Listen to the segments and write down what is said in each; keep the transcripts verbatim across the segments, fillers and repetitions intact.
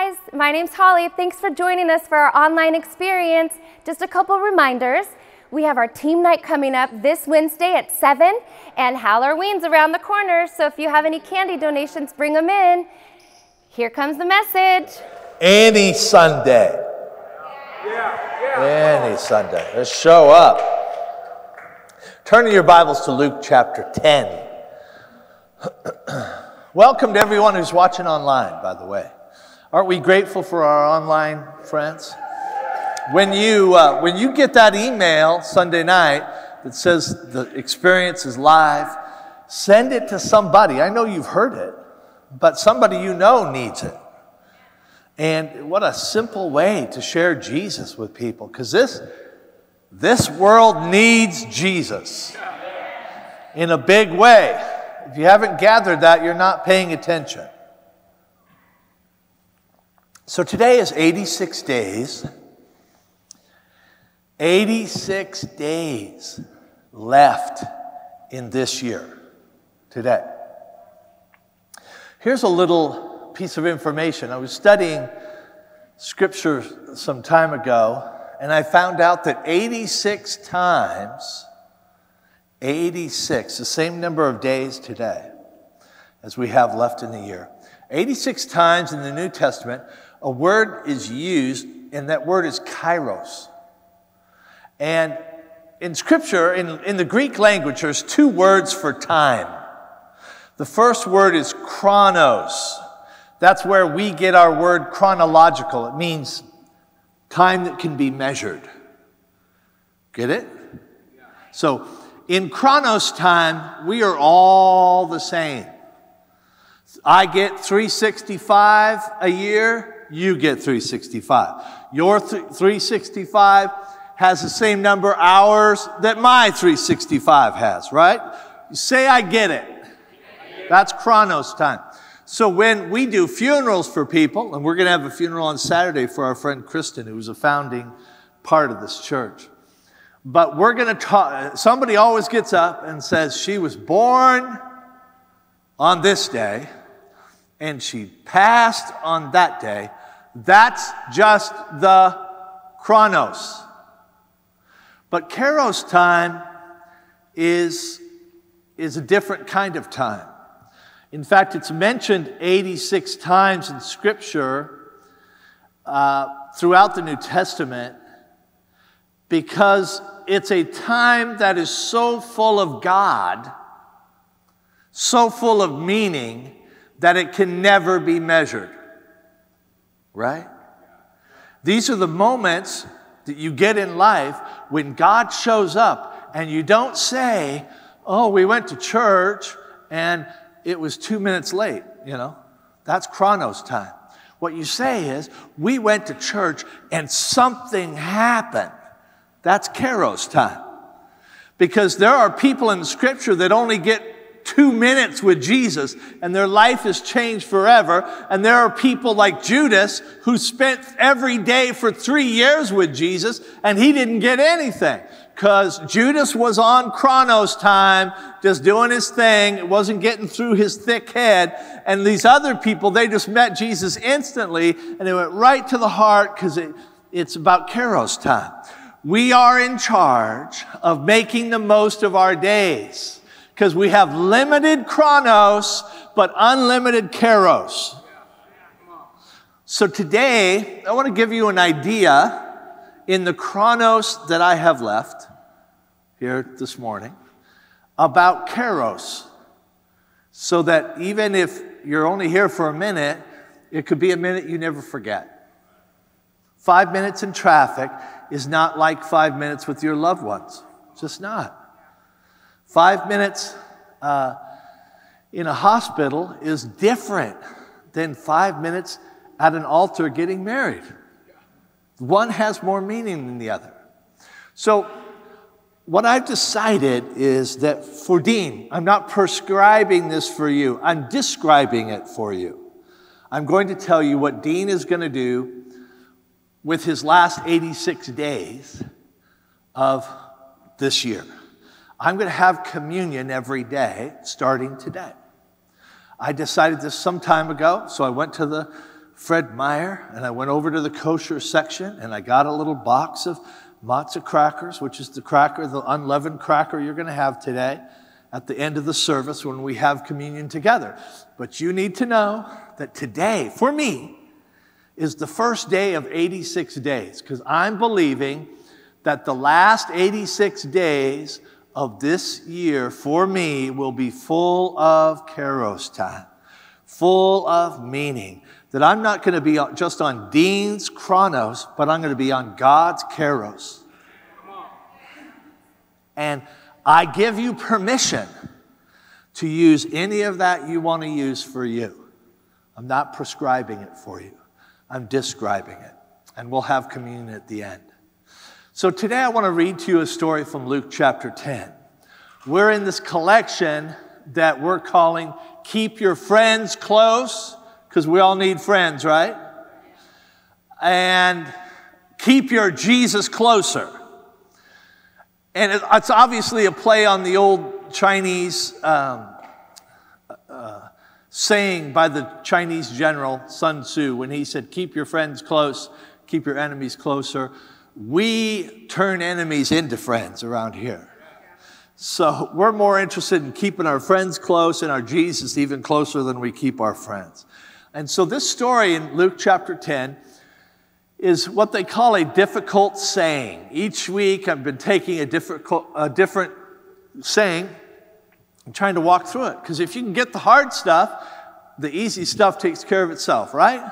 guys, my name's Holly. Thanks for joining us for our online experience. Just a couple reminders. We have our team night coming up this Wednesday at seven, and Halloween's around the corner, so if you have any candy donations, bring them in. Here comes the message. Any Sunday. Yeah, yeah. Any Sunday. Let's show up. Turn in your Bibles to Luke chapter ten. Welcome to everyone who's watching online, by the way. Aren't we grateful for our online friends? When you, uh, when you get that email Sunday night that says the experience is live, send it to somebody. I know you've heard it, but somebody you know needs it. And what a simple way to share Jesus with people, because this, this world needs Jesus in a big way. If you haven't gathered that, you're not paying attention. So today is eighty-six days. eighty-six days left in this year, today. Here's a little piece of information. I was studying scripture some time ago, and I found out that eighty-six times, eighty-six, the same number of days today as we have left in the year. eighty-six times in the New Testament, a word is used, and that word is kairos. And in Scripture, in, in the Greek language, there's two words for time. The first word is chronos. That's where we get our word chronological. It means time that can be measured. Get it? So, in chronos time, we are all the same. I get three sixty-five a year, you get three sixty-five. Your th- three sixty-five has the same number of hours that my three sixty-five has, right? You say I get it. That's chronos time. So when we do funerals for people, and we're going to have a funeral on Saturday for our friend Kristen, who was a founding part of this church. But we're going to talk, somebody always gets up and says she was born on this day, and she passed on that day. That's just the chronos. But kairos time is, is a different kind of time. In fact, it's mentioned eighty-six times in Scripture uh, throughout the New Testament because it's a time that is so full of God, so full of meaning, that it can never be measured. Right? These are the moments that you get in life when God shows up and you don't say, oh, we went to church and it was two minutes late, you know. That's chronos time. What you say is, we went to church and something happened. That's kairos time. Because there are people in Scripture that only get two minutes with Jesus and their life is changed forever. And there are people like Judas who spent every day for three years with Jesus and he didn't get anything. Because Judas was on chronos time, just doing his thing. It wasn't getting through his thick head. And these other people, they just met Jesus instantly, and they went right to the heart because it, it's about kairos time. We are in charge of making the most of our days because we have limited chronos, but unlimited kairos. So today, I want to give you an idea in the chronos that I have left here this morning about kairos, so that even if you're only here for a minute, it could be a minute you never forget. Five minutes in traffic is not like five minutes with your loved ones. It's just not. Five minutes uh, in a hospital is different than five minutes at an altar getting married. One has more meaning than the other. So what I've decided is that for Dean, I'm not prescribing this for you. I'm describing it for you. I'm going to tell you what Dean is going to do with his last eighty-six days of this year. I'm going to have communion every day starting today. I decided this some time ago, so I went to the Fred Meyer, and I went over to the kosher section, and I got a little box of matzah crackers, which is the cracker, the unleavened cracker you're going to have today at the end of the service when we have communion together. But you need to know that today, for me, is the first day of eighty-six days, because I'm believing that the last eighty-six days of this year for me will be full of kairos time, full of meaning. That I'm not going to be just on Dean's chronos, but I'm going to be on God's kairos. And I give you permission to use any of that you want to use for you. I'm not prescribing it for you. I'm describing it. And we'll have communion at the end. So today I want to read to you a story from Luke chapter ten. We're in this collection that we're calling Keep Your Friends Close, because we all need friends, right? And keep your Jesus closer. And it's obviously a play on the old Chinese um, uh, saying by the Chinese general Sun Tzu when he said, keep your friends close, keep your enemies closer. We turn enemies into friends around here. So we're more interested in keeping our friends close and our Jesus even closer than we keep our friends. And so this story in Luke chapter ten is what they call a difficult saying. Each week I've been taking a difficult, a different saying and trying to walk through it. Because if you can get the hard stuff, the easy stuff takes care of itself, right?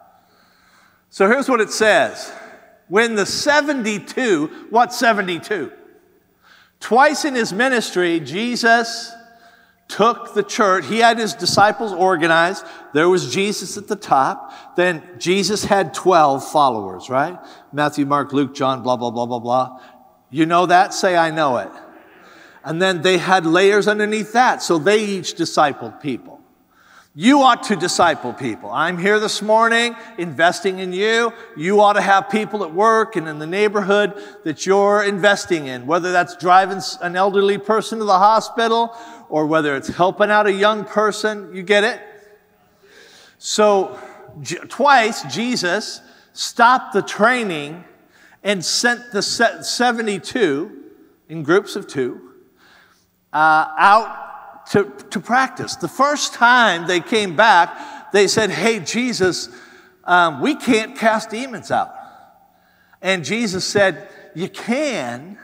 So here's what it says. When the seventy-two, what's seventy-two? Twice in his ministry, Jesus took the church. He had his disciples organized. There was Jesus at the top. Then Jesus had twelve followers, right? Matthew, Mark, Luke, John, blah, blah, blah, blah, blah. You know that? Say, I know it. And then they had layers underneath that. So they each discipled people. You ought to disciple people. I'm here this morning investing in you. You ought to have people at work and in the neighborhood that you're investing in, whether that's driving an elderly person to the hospital or whether it's helping out a young person. You get it? So j- twice Jesus stopped the training and sent the seventy-two in groups of two uh, out To, to practice. The first time they came back, they said, hey, Jesus, um, we can't cast demons out. And Jesus said, you can,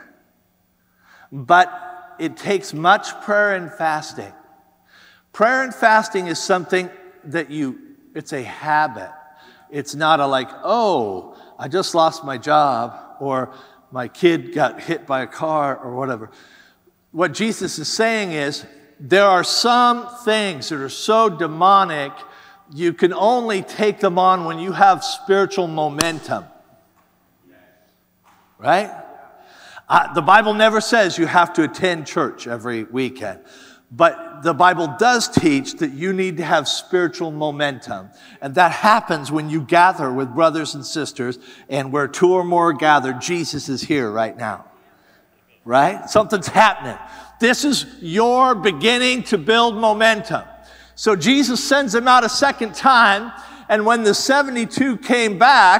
but it takes much prayer and fasting. Prayer and fasting is something that you, it's a habit. It's not a like, oh, I just lost my job, or my kid got hit by a car, or whatever. What Jesus is saying is, there are some things that are so demonic, you can only take them on when you have spiritual momentum. Right? Uh, the Bible never says you have to attend church every weekend. But the Bible does teach that you need to have spiritual momentum. And that happens when you gather with brothers and sisters, and where two or more are gathered, Jesus is here right now. Right? Something's happening. This is your beginning to build momentum. So Jesus sends them out a second time, and when the seventy-two came back,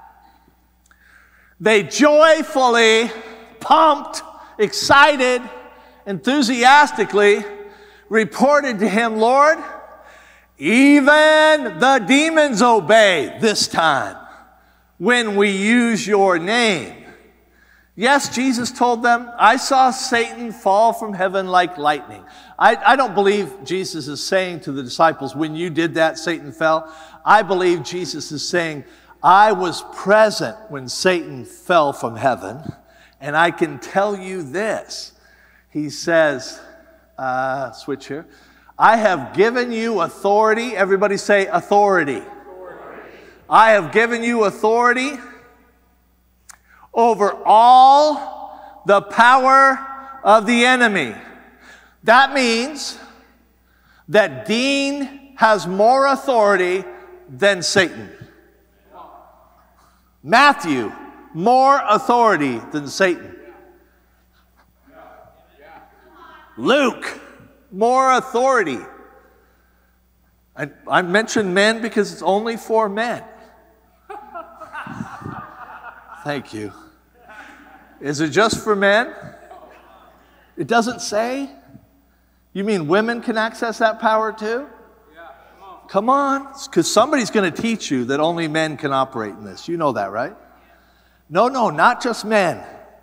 they joyfully, pumped, excited, enthusiastically reported to him, Lord, even the demons obey this time when we use your name. Yes, Jesus told them, I saw Satan fall from heaven like lightning. I, I don't believe Jesus is saying to the disciples, when you did that, Satan fell. I believe Jesus is saying, I was present when Satan fell from heaven, and I can tell you this. He says, uh, switch here. I have given you authority. Everybody say authority. Authority. I have given you authority over all the power of the enemy. That means that Dean has more authority than Satan. Matthew, more authority than Satan. Luke, more authority. I, I mentioned men because it's only for men. Thank you. Is it just for men? It doesn't say? You mean women can access that power too? Yeah, come on. Because somebody's going to teach you that only men can operate in this. You know that, right? No, no, not just men.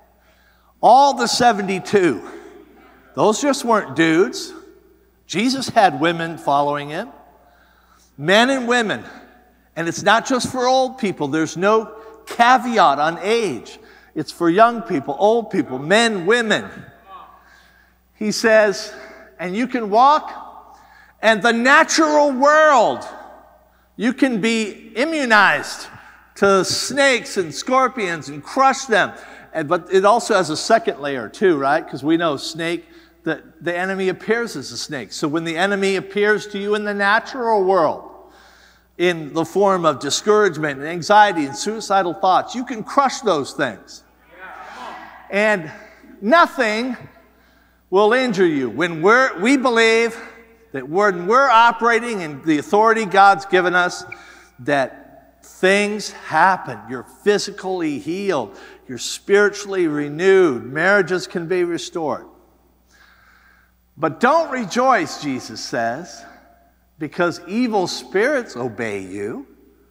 All the seventy-two. Those just weren't dudes. Jesus had women following him. Men and women. And it's not just for old people. There's no caveat on age. It's for young people, old people, men, women. He says, and you can walk, and the natural world, you can be immunized to snakes and scorpions and crush them. And, but it also has a second layer too, right? Because we know snake, that the enemy appears as a snake. So when the enemy appears to you in the natural world, in the form of discouragement and anxiety and suicidal thoughts, you can crush those things. And nothing will injure you. When we're, we believe that when we're operating in the authority God's given us, that things happen. You're physically healed. You're spiritually renewed. Marriages can be restored. But don't rejoice, Jesus says, because evil spirits obey you.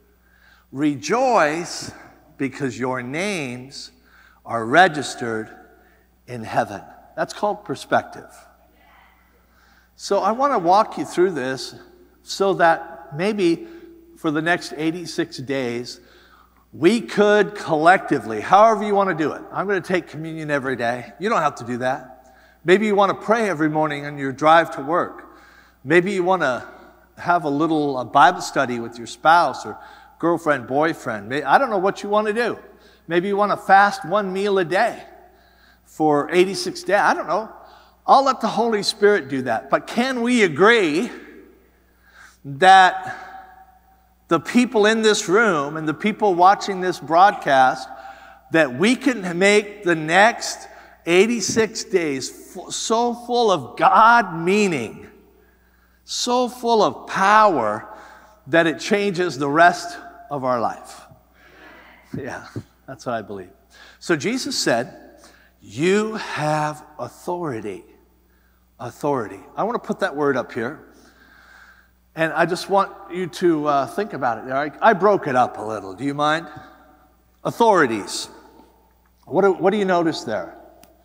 Rejoice because your names are registered in heaven. That's called perspective. So I want to walk you through this so that maybe for the next eighty-six days, we could collectively, however you want to do it. I'm going to take communion every day. You don't have to do that. Maybe you want to pray every morning on your drive to work. Maybe you want to have a little a Bible study with your spouse or girlfriend, boyfriend. I don't know what you want to do. Maybe you want to fast one meal a day for eighty-six days. I don't know. I'll let the Holy Spirit do that. But can we agree that the people in this room and the people watching this broadcast, that we can make the next eighty-six days so full of God meaning, so full of power, that it changes the rest of our life? Yeah, that's what I believe. So Jesus said, you have authority. Authority. I want to put that word up here. And I just want you to uh, think about it. I, I broke it up a little. Do you mind? Authorities. What do, what do you notice there?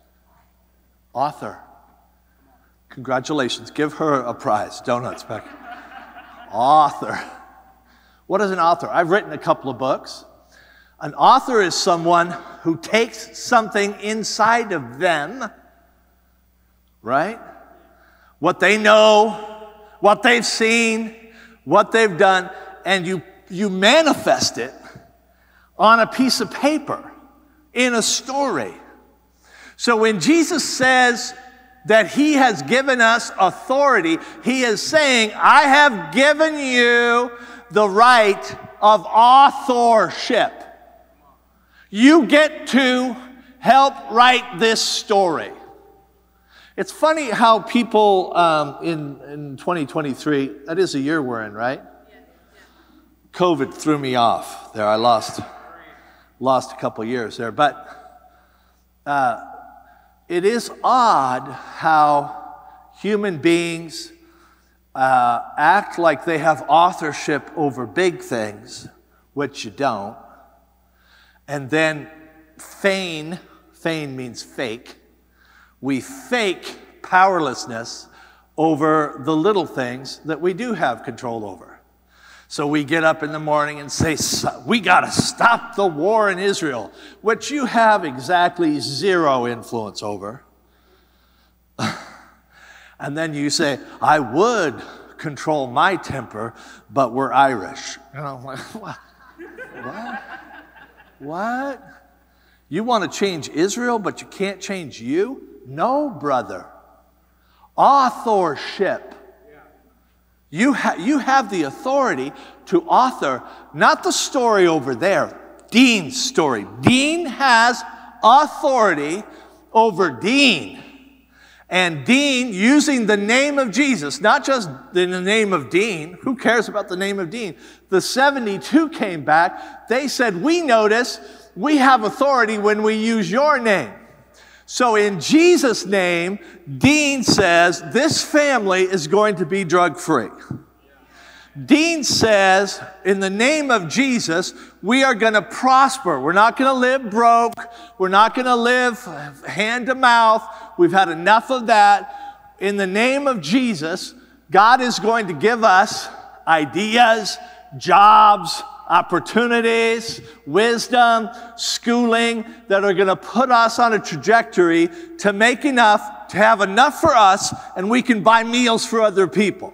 Author. Congratulations. Give her a prize. Donuts back. Author. What is an author? I've written a couple of books. An author is someone who takes something inside of them, right? What they know, what they've seen, what they've done, and you, you manifest it on a piece of paper, in a story. So when Jesus says that he has given us authority, he is saying, I have given you the right of authorship. You get to help write this story. It's funny how people um, in, in twenty twenty-three, that is the year we're in, right? COVID threw me off there. I lost, lost a couple years there. But uh, it is odd how human beings uh, act like they have authorship over big things, which you don't. And then feign, feign means fake. We fake powerlessness over the little things that we do have control over. So we get up in the morning and say, we got to stop the war in Israel, which you have exactly zero influence over. And then you say, I would control my temper, but we're Irish. You know, like, what? What? What? You want to change Israel, but you can't change you? No, brother. Authorship. You, ha- you have the authority to author, not the story over there, Dean's story. Dean has authority over Dean. And Dean, using the name of Jesus, not just in the name of Dean, who cares about the name of Dean? The seventy-two came back. They said, we notice we have authority when we use your name. So in Jesus' name, Dean says, this family is going to be drug-free. Dean says, in the name of Jesus, we are going to prosper. We're not going to live broke. We're not going to live hand to mouth. We've had enough of that. In the name of Jesus, God is going to give us ideas, jobs, opportunities, wisdom, schooling that are going to put us on a trajectory to make enough, to have enough for us, and we can buy meals for other people.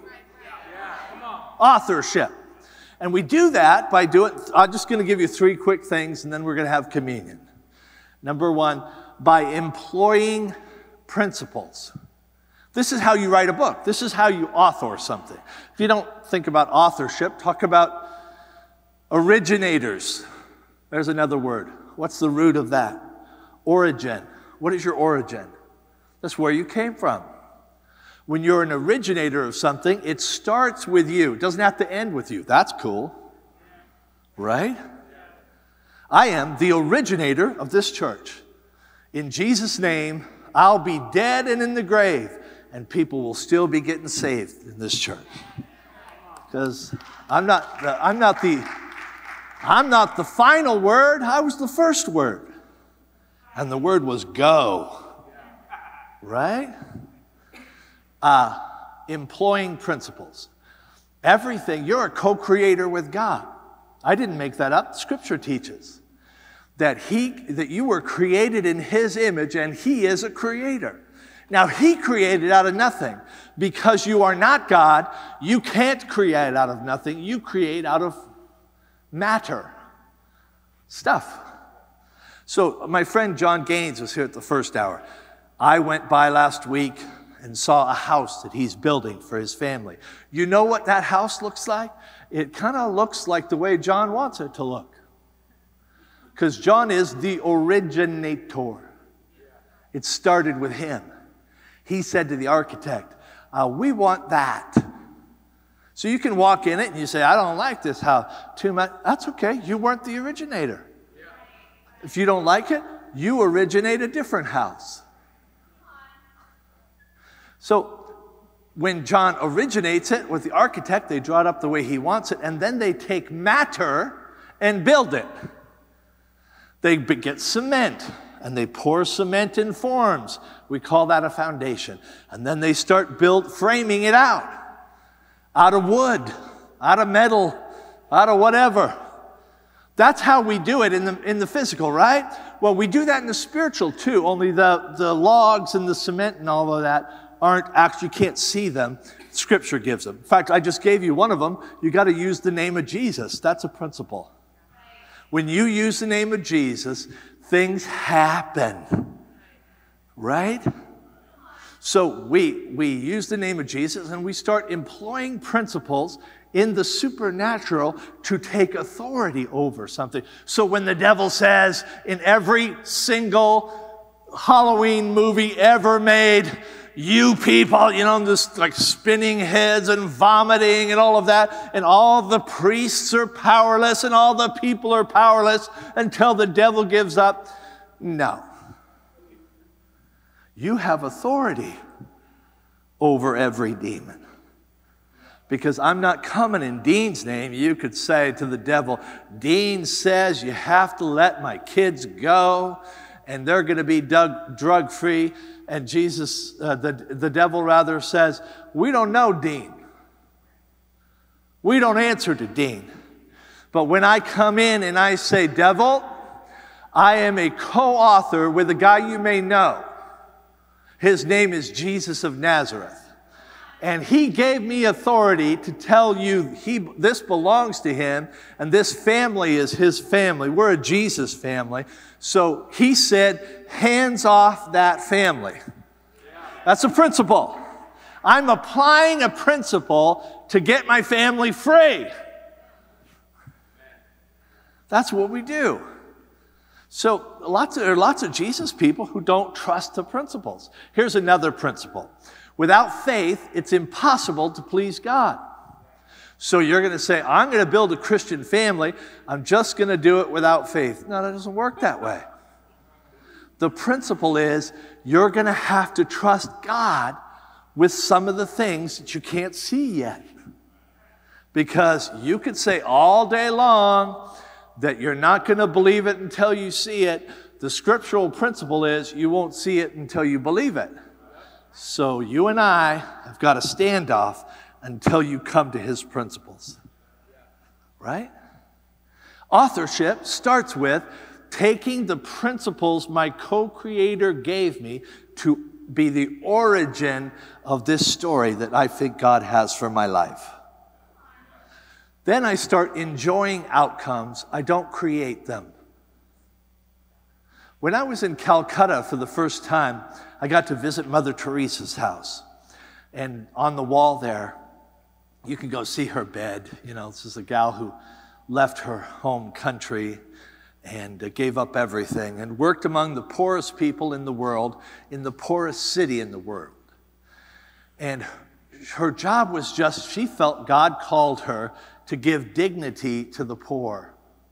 Authorship. And we do that by doing, I'm just going to give you three quick things and then we're going to have communion. Number one, by employing principles. This is how you write a book. This is how you author something. If you don't think about authorship, talk about originators. There's another word. What's the root of that? Origin. What is your origin? That's where you came from. When you're an originator of something, it starts with you. It doesn't have to end with you. That's cool. Right? I am the originator of this church. In Jesus' name, I'll be dead and in the grave, and people will still be getting saved in this church. Because I'm not the, I'm not the, I'm not the final word. I was the first word. And the word was go. Right? Uh, employing principles. Everything, you're a co-creator with God. I didn't make that up. Scripture teaches that he, that you were created in his image and he is a creator. Now, he created out of nothing. Because you are not God, you can't create out of nothing. You create out of matter, stuff. So my friend John Gaines was here at the first hour. I went by last week and saw a house that he's building for his family. You know what that house looks like? It kind of looks like the way John wants it to look. Because John is the originator. It started with him. He said to the architect, uh, we want that. So you can walk in it and you say, I don't like this house too much. That's okay. You weren't the originator. If you don't like it, you originate a different house. So when John originates it with the architect, they draw it up the way he wants it, and then they take matter and build it. They get cement, and they pour cement in forms. We call that a foundation. And then they start build, framing it out, out of wood, out of metal, out of whatever. That's how we do it in the, in the physical, right? Well, we do that in the spiritual too, only the, the logs and the cement and all of that aren't actually, you can't see them. Scripture gives them. In fact, I just gave you one of them. You got to use the name of Jesus. That's a principle. When you use the name of Jesus, things happen. Right? So we, we use the name of Jesus and we start employing principles in the supernatural to take authority over something. So when the devil says in every single Halloween movie ever made, you people, you know, just like spinning heads and vomiting and all of that, and all the priests are powerless and all the people are powerless until the devil gives up. No. You have authority over every demon. Because I'm not coming in Dean's name. You could say to the devil, Dean says you have to let my kids go and they're going to be drug-free. And Jesus, uh, the, the devil rather says, we don't know Dean. We don't answer to Dean. But when I come in and I say, devil, I am a co-author with a guy you may know. His name is Jesus of Nazareth. And he gave me authority to tell you he, this belongs to him, and this family is his family. We're a Jesus family. So he said, hands off that family. That's a principle. I'm applying a principle to get my family free. That's what we do. So lots of, there are lots of Jesus people who don't trust the principles. Here's another principle. Without faith, it's impossible to please God. So you're going to say, I'm going to build a Christian family. I'm just going to do it without faith. No, that doesn't work that way. The principle is you're going to have to trust God with some of the things that you can't see yet. Because you could say all day long that you're not going to believe it until you see it. The scriptural principle is you won't see it until you believe it. So you and I have got a standoff until you come to his principles. Right? Authorship starts with taking the principles my co-creator gave me to be the origin of this story that I think God has for my life. Then I start enjoying outcomes. I don't create them. When I was in Calcutta for the first time, I got to visit Mother Teresa's house. And on the wall there, you can go see her bed. You know, this is a gal who left her home country and uh, gave up everything and worked among the poorest people in the world, in the poorest city in the world. And her job was just, she felt God called her to give dignity to the poor.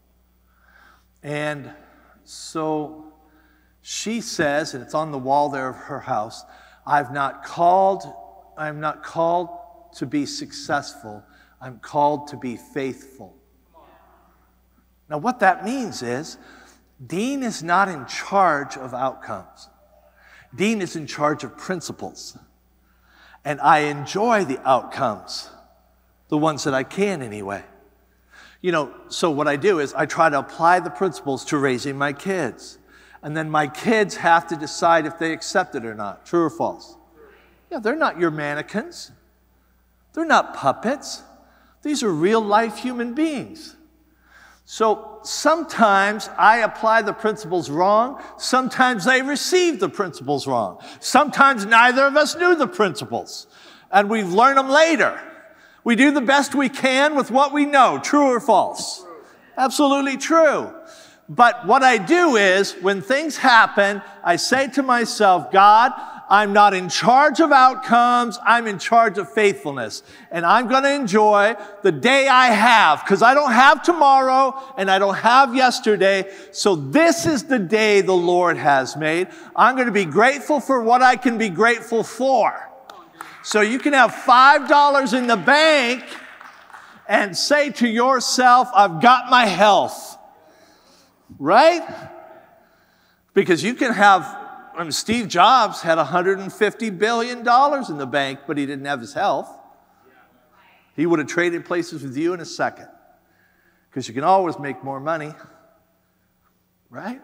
And so she says, and it's on the wall there of her house, I've not called, I'm not called to be successful. I'm called to be faithful. Now what that means is, Dean is not in charge of outcomes. Dean is in charge of principles. And I enjoy the outcomes, the ones that I can anyway. You know, so what I do is I try to apply the principles to raising my kids. And then my kids have to decide if they accept it or not. True or false? Yeah, they're not your mannequins. They're not puppets. These are real life human beings. So sometimes I apply the principles wrong. Sometimes they receive the principles wrong. Sometimes neither of us knew the principles. And we learn them later. We do the best we can with what we know. True or false? Absolutely true. But what I do is, when things happen, I say to myself, God, I'm not in charge of outcomes. I'm in charge of faithfulness. And I'm going to enjoy the day I have, because I don't have tomorrow and I don't have yesterday. So this is the day the Lord has made. I'm going to be grateful for what I can be grateful for. So you can have five dollars in the bank and say to yourself, I've got my health. Right? Because you can have, I mean, Steve Jobs had one hundred fifty billion dollars in the bank, but he didn't have his health. He would have traded places with you in a second. Because you can always make more money. Right?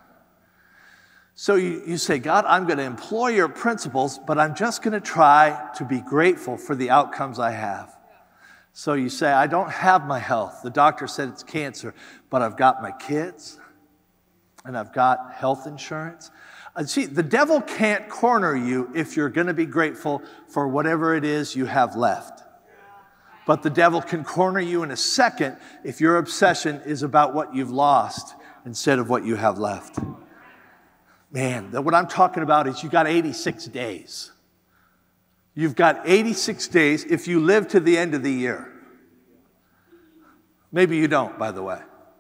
So you, you say, God, I'm going to employ your principles, but I'm just going to try to be grateful for the outcomes I have. So you say, I don't have my health. The doctor said it's cancer, but I've got my kids, and I've got health insurance. And see, the devil can't corner you if you're going to be grateful for whatever it is you have left. But the devil can corner you in a second if your obsession is about what you've lost instead of what you have left. Man, what I'm talking about is you got eighty-six days. You've got eighty-six days if you live to the end of the year. Maybe you don't, by the way.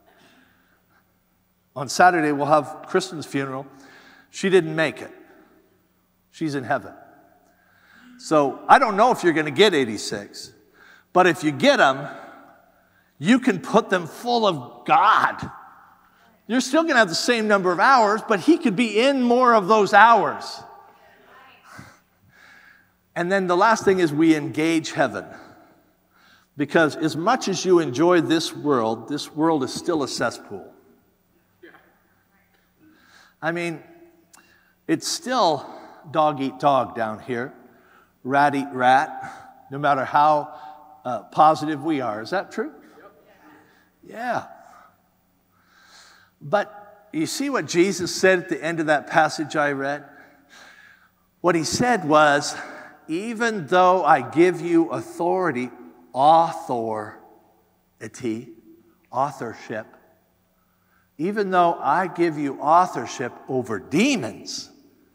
On Saturday, we'll have Kristen's funeral. She didn't make it. She's in heaven. So I don't know if you're going to get eighty-six, but if you get them, you can put them full of God. You're still going to have the same number of hours, but he could be in more of those hours. And then the last thing is we engage heaven. Because as much as you enjoy this world, this world is still a cesspool. I mean, it's still dog eat dog down here, rat eat rat, no matter how uh, positive we are. Is that true? Yeah. But you see what Jesus said at the end of that passage I read? What he said was, even though I give you authority, authority, authorship, even though I give you authorship over demons,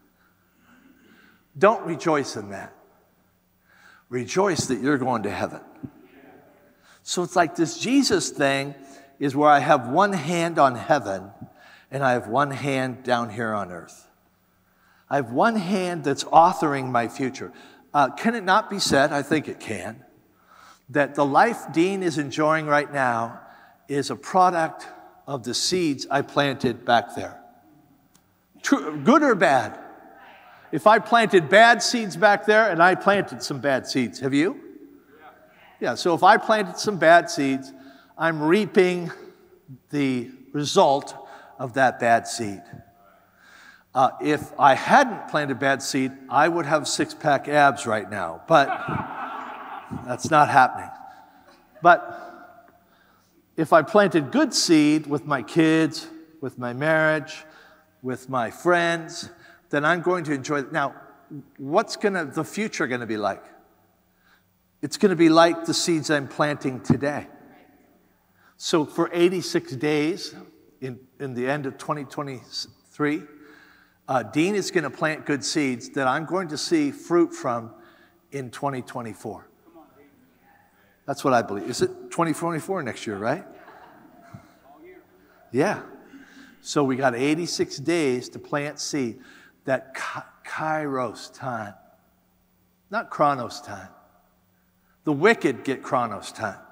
don't rejoice in that. Rejoice that you're going to heaven. So it's like this Jesus thing is where I have one hand on heaven and I have one hand down here on earth. I have one hand that's authoring my future. Uh, can it not be said, I think it can, that the life Dean is enjoying right now is a product of the seeds I planted back there? True, good or bad? If I planted bad seeds back there, and I planted some bad seeds, have you? Yeah, so if I planted some bad seeds, I'm reaping the result of that bad seed. Uh, if I hadn't planted bad seed, I would have six-pack abs right now, but that's not happening. But if I planted good seed with my kids, with my marriage, with my friends, then I'm going to enjoy it. Now, what's gonna, the future going to be like? It's going to be like the seeds I'm planting today. So for eighty-six days, in, in the end of twenty twenty-three, uh, Dean is going to plant good seeds that I'm going to see fruit from in twenty twenty-four. That's what I believe. Is it twenty twenty-four next year, right? Yeah. So we got eighty-six days to plant seed. That kairos time, not chronos time. The wicked get chronos time.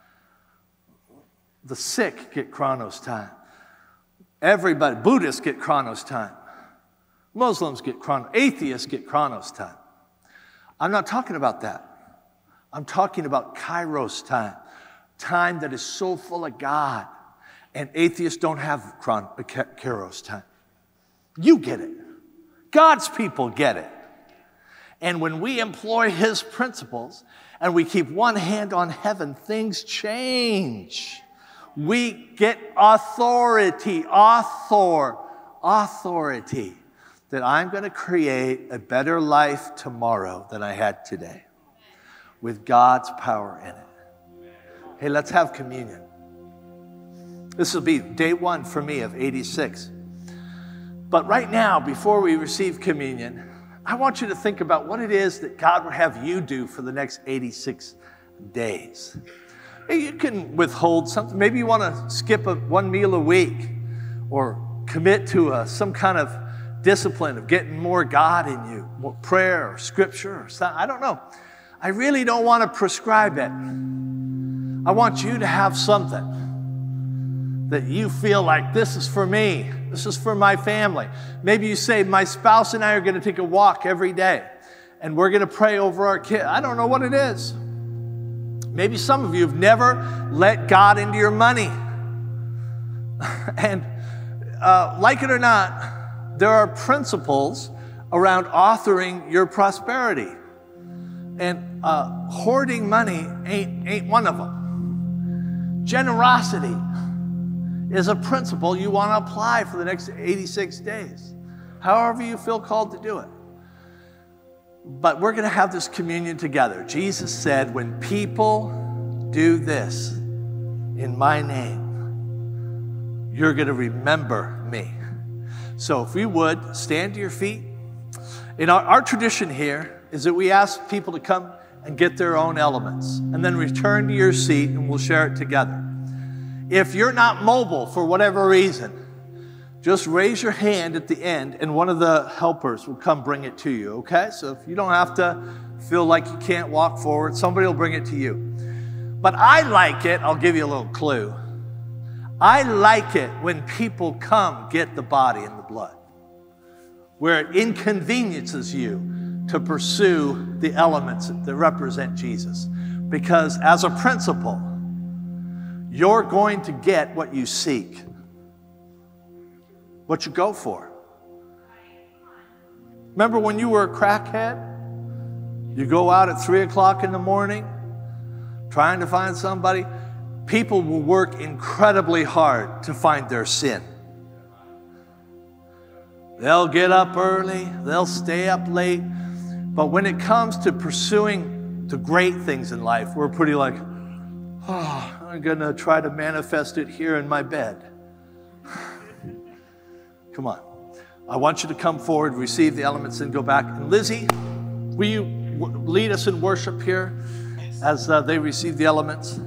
The sick get chronos time. Everybody, Buddhists get chronos time. Muslims get chronos, atheists get chronos time. I'm not talking about that. I'm talking about kairos time, time that is so full of God. And atheists don't have chron- kairos time. You get it. God's people get it. And when we employ his principles and we keep one hand on heaven, things change. We get authority, author, authority, that I'm going to create a better life tomorrow than I had today with God's power in it. Hey, let's have communion. This will be day one for me of eighty-six. But right now, before we receive communion, I want you to think about what it is that God would have you do for the next eighty-six days. You can withhold something. Maybe you want to skip a, one meal a week or commit to a, some kind of discipline of getting more God in you, more prayer or scripture or something. I don't know. I really don't want to prescribe it. I want you to have something that you feel like, this is for me. This is for my family. Maybe you say, my spouse and I are going to take a walk every day, and we're going to pray over our kids. I don't know what it is. Maybe some of you have never let God into your money. And uh, like it or not, there are principles around authoring your prosperity. And uh, hoarding money ain't, ain't one of them. Generosity is a principle you want to apply for the next eighty-six days, however you feel called to do it. But we're going to have this communion together. Jesus said, when people do this in my name, you're going to remember me. So if we would, stand to your feet. In our, our tradition here is that we ask people to come and get their own elements and then return to your seat and we'll share it together. If you're not mobile for whatever reason, just raise your hand at the end and one of the helpers will come bring it to you, okay? So if you don't have to feel like you can't walk forward, somebody will bring it to you. But I like it, I'll give you a little clue. I like it when people come get the body and the blood, where it inconveniences you to pursue the elements that represent Jesus. Because as a principle, you're going to get what you seek, what you go for. Remember when you were a crackhead? You go out at three o'clock in the morning trying to find somebody. People will work incredibly hard to find their sin. They'll get up early, they'll stay up late. But when it comes to pursuing the great things in life, we're pretty like, oh, I'm going to try to manifest it here in my bed. Come on. I want you to come forward, receive the elements, and go back. And Lizzie, will you w- lead us in worship here as uh, they receive the elements?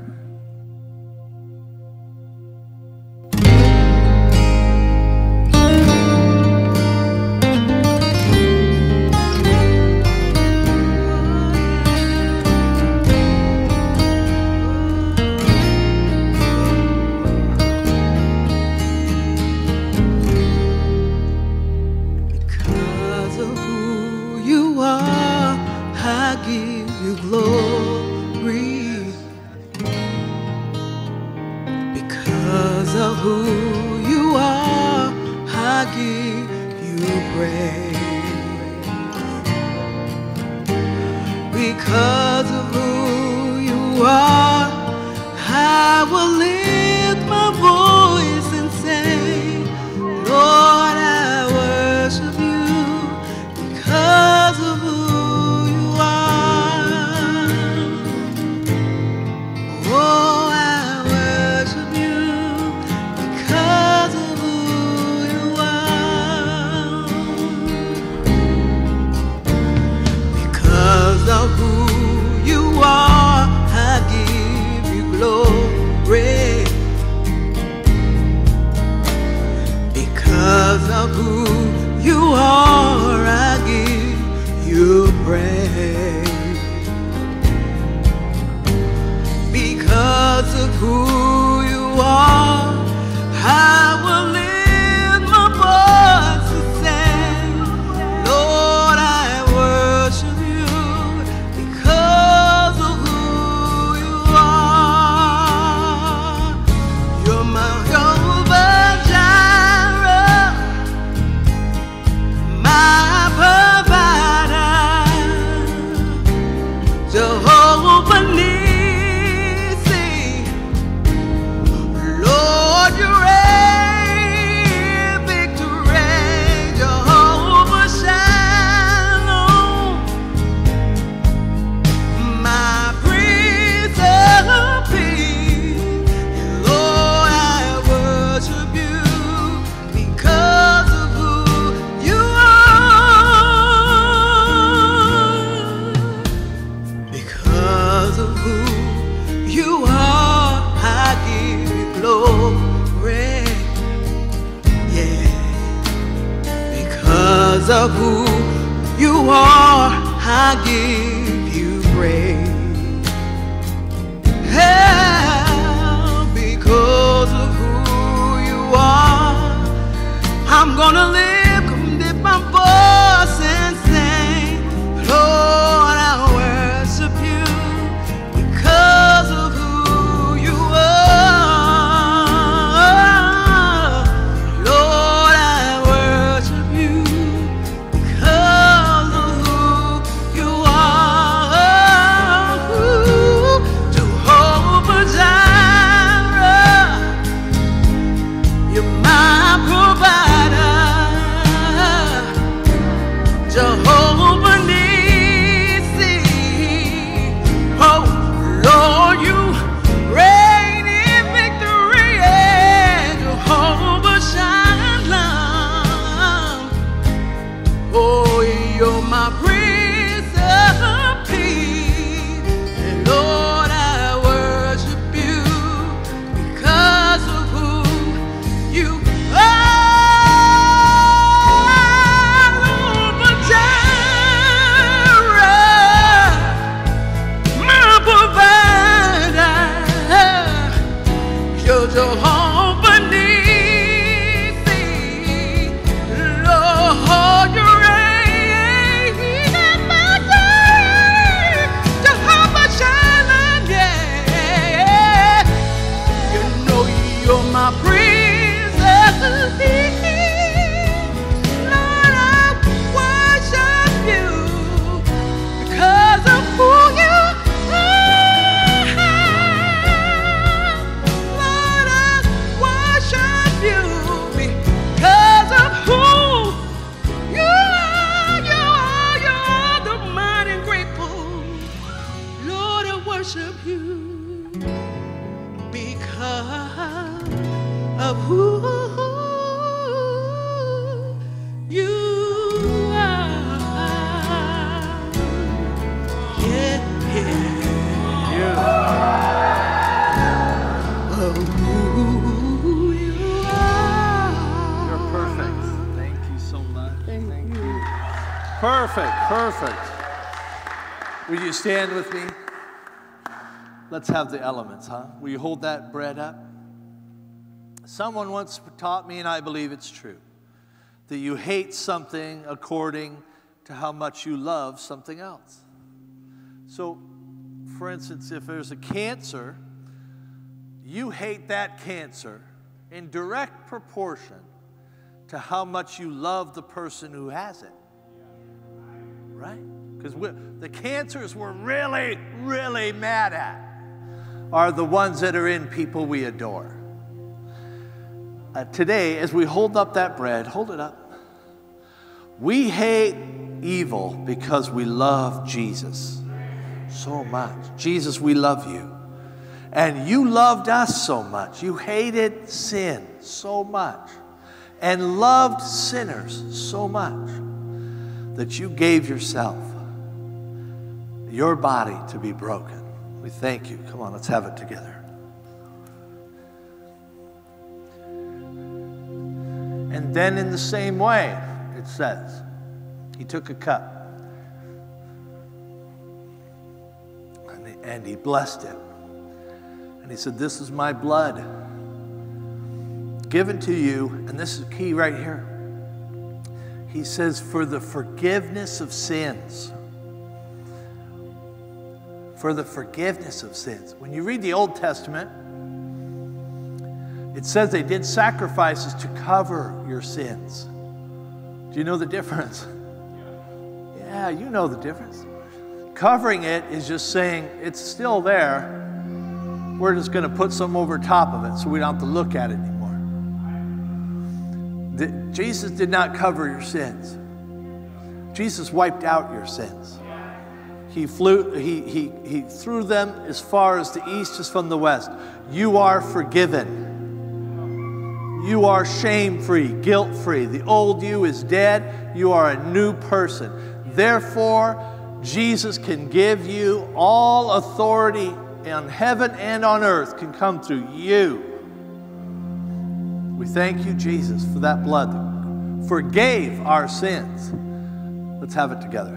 Of who you are, I give you praise. Yeah, because of who you are, I'm gonna live, come dip my voice and sing. Lord, I worship you because of who you are. Lord, I worship you. of who Perfect, perfect. Will you stand with me? Let's have the elements, huh? Will you hold that bread up? Someone once taught me, and I believe it's true, that you hate something according to how much you love something else. So, for instance, if there's a cancer, you hate that cancer in direct proportion to how much you love the person who has it. Right? Because the cancers we're really, really mad at are the ones that are in people we adore. Uh, today, as we hold up that bread, hold it up. We hate evil because we love Jesus so much. Jesus, we love you. And you loved us so much. You hated sin so much and loved sinners so much that you gave yourself, your body, to be broken. We thank you. Come on, let's have it together. And then in the same way, it says, he took a cup and he, and he blessed it. And he said, this is my blood given to you, and this is key right here. He says, for the forgiveness of sins. For the forgiveness of sins. When you read the Old Testament, it says they did sacrifices to cover your sins. Do you know the difference? Yeah, you know the difference. Covering it is just saying it's still there. We're just going to put some over top of it so we don't have to look at it anymore. The, Jesus did not cover your sins. Jesus wiped out your sins. He, flew, he, he, he threw them as far as the east is from the west. You are forgiven. You are shame-free, guilt-free. The old you is dead. You are a new person. Therefore, Jesus can give you all authority in heaven and on earth can come through you. We thank you, Jesus, for that blood that forgave our sins. Let's have it together.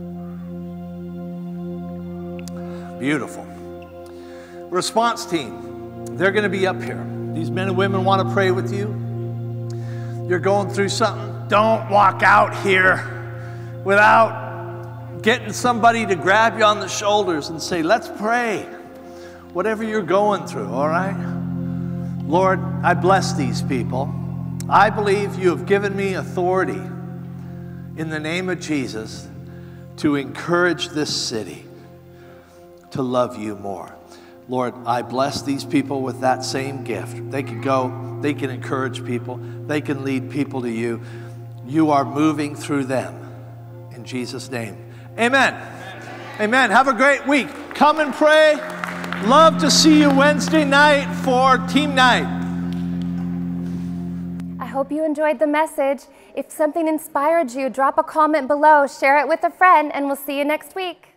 Beautiful. Response team, they're going to be up here. These men and women want to pray with you. You're going through something. Don't walk out here without getting somebody to grab you on the shoulders and say, let's pray. Whatever you're going through, all right? Lord, I bless these people. I believe you have given me authority in the name of Jesus to encourage this city to love you more. Lord, I bless these people with that same gift. They can go, they can encourage people, they can lead people to you. You are moving through them. In Jesus' name, amen. Amen. Amen. Have a great week. Come and pray. Love to see you Wednesday night for team night. I hope you enjoyed the message. If something inspired you, drop a comment below, share it with a friend, and we'll see you next week.